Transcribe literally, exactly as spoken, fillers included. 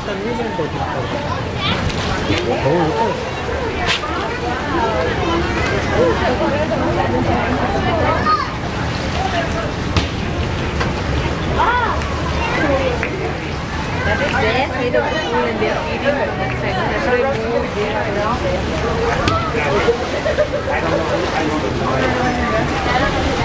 convenient I think for them. Oh, look at that is there, see the pool and they are feeding on that side. That's why I moved there.